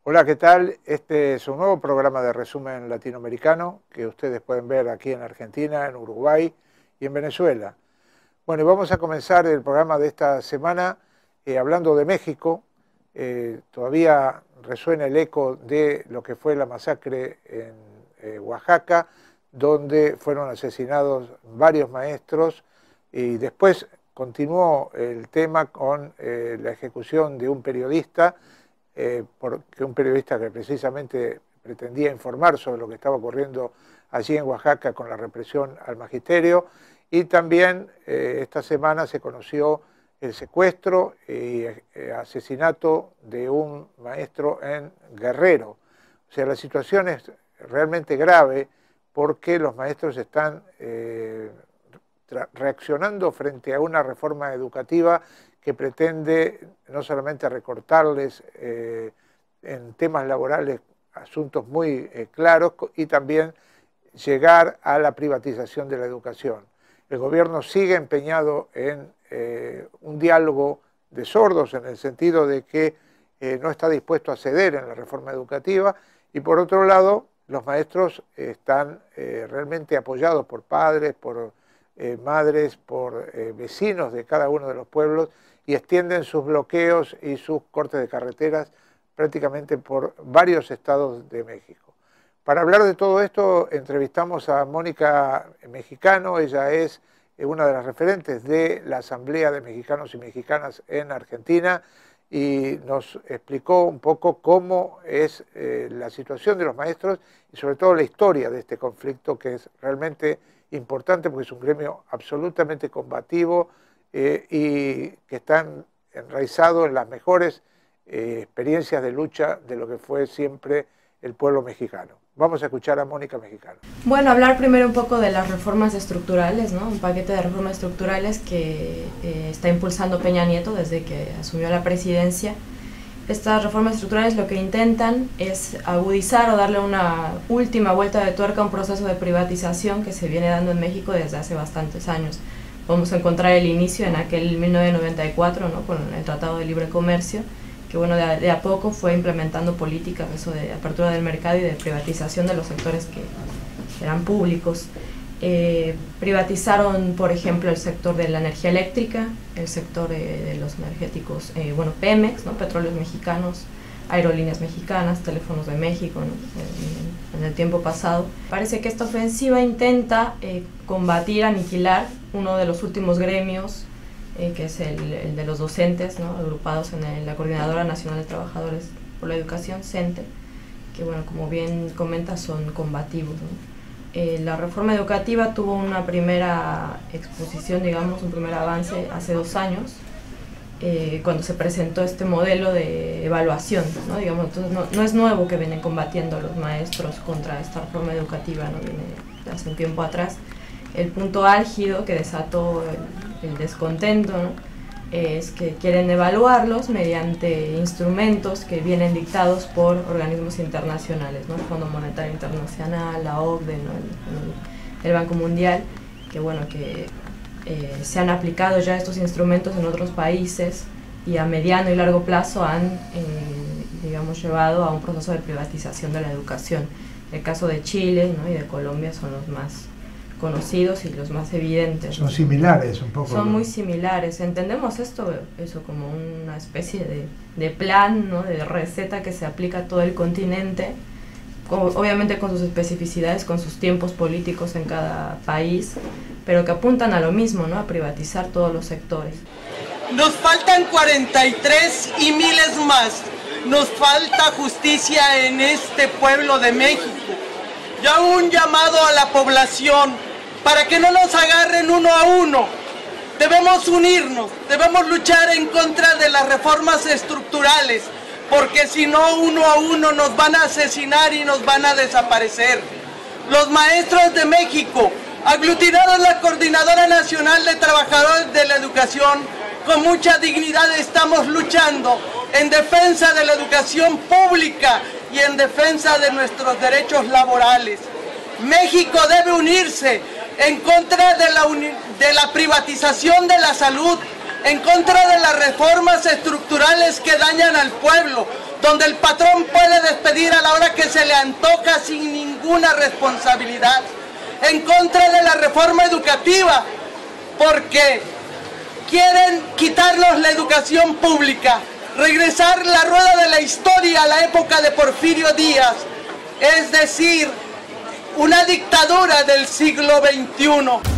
Hola, ¿qué tal? Este es un nuevo programa de resumen latinoamericano que ustedes pueden ver aquí en Argentina, en Uruguay y en Venezuela. Bueno, y vamos a comenzar el programa de esta semana hablando de México. Todavía resuena el eco de lo que fue la masacre en Oaxaca, donde fueron asesinados varios maestros y después continuó el tema con la ejecución de un periodista, porque un periodista que precisamente pretendía informar sobre lo que estaba ocurriendo allí en Oaxaca con la represión al magisterio, y también esta semana se conoció el secuestro y asesinato de un maestro en Guerrero. O sea, la situación es realmente grave porque los maestros están reaccionando frente a una reforma educativa que pretende no solamente recortarles en temas laborales asuntos muy claros y también llegar a la privatización de la educación. El gobierno sigue empeñado en un diálogo de sordos en el sentido de que no está dispuesto a ceder en la reforma educativa, y por otro lado los maestros están realmente apoyados por padres, por madres, por vecinos de cada uno de los pueblos, y extienden sus bloqueos y sus cortes de carreteras prácticamente por varios estados de México. Para hablar de todo esto entrevistamos a Mónica Mexicano. Ella es una de las referentes de la Asamblea de Mexicanos y Mexicanas en Argentina y nos explicó un poco cómo es la situación de los maestros y sobre todo la historia de este conflicto, que es realmente importante porque es un gremio absolutamente combativo y que está enraizado en las mejores experiencias de lucha de lo que fue siempre el pueblo mexicano. Vamos a escuchar a Mónica Mexicano. Bueno, hablar primero un poco de las reformas estructurales, ¿no? Un paquete de reformas estructurales que está impulsando Peña Nieto desde que asumió la presidencia. Estas reformas estructurales lo que intentan es agudizar o darle una última vuelta de tuerca a un proceso de privatización que se viene dando en México desde hace bastantes años. Vamos a encontrar el inicio en aquel 1994, ¿no? Con el Tratado de Libre Comercio, que bueno, de a poco fue implementando políticas, eso de apertura del mercado y de privatización de los sectores que eran públicos. Privatizaron, por ejemplo, el sector de la energía eléctrica, el sector de los energéticos, Pemex, ¿no? Petróleos Mexicanos, Aerolíneas Mexicanas, Teléfonos de México, ¿no? En el tiempo pasado. Parece que esta ofensiva intenta combatir, aniquilar uno de los últimos gremios, que es el de los docentes, ¿no? Agrupados en la Coordinadora Nacional de Trabajadores por la Educación, CENTE, que bueno, como bien comenta, son combativos, ¿no? La reforma educativa tuvo una primera exposición, digamos, un primer avance hace 2 años, cuando se presentó este modelo de evaluación, ¿no? Digamos, entonces no es nuevo que vienen combatiendo los maestros contra esta reforma educativa, ¿no? Viene hace un tiempo atrás. El punto álgido que desató el descontento, ¿no? Es que quieren evaluarlos mediante instrumentos que vienen dictados por organismos internacionales, ¿no? El Fondo Monetario Internacional, la OCDE, ¿no? el Banco Mundial, que bueno, que se han aplicado ya estos instrumentos en otros países y a mediano y largo plazo han, digamos, llevado a un proceso de privatización de la educación. El caso de Chile, ¿no? Y de Colombia son los más conocidos y los más evidentes. Son similares un poco. Son muy similares. Entendemos eso como una especie de plan, ¿no? De receta que se aplica a todo el continente, obviamente con sus especificidades, con sus tiempos políticos en cada país, pero que apuntan a lo mismo, ¿no? A privatizar todos los sectores. Nos faltan 43 y miles más. Nos falta justicia en este pueblo de México. Y hago un llamado a la población para que no nos agarren uno a uno. Debemos unirnos, debemos luchar en contra de las reformas estructurales, porque si no, uno a uno nos van a asesinar y nos van a desaparecer. Los maestros de México, aglutinados en la Coordinadora Nacional de Trabajadores de la Educación, con mucha dignidad estamos luchando en defensa de la educación pública y en defensa de nuestros derechos laborales. México debe unirse en contra de la privatización de la salud, en contra de las reformas estructurales estructurales que dañan al pueblo, donde el patrón puede despedir a la hora que se le antoja sin ninguna responsabilidad. En contra de la reforma educativa, porque quieren quitarnos la educación pública, regresar la rueda de la historia a la época de Porfirio Díaz, es decir, una dictadura del siglo XXI.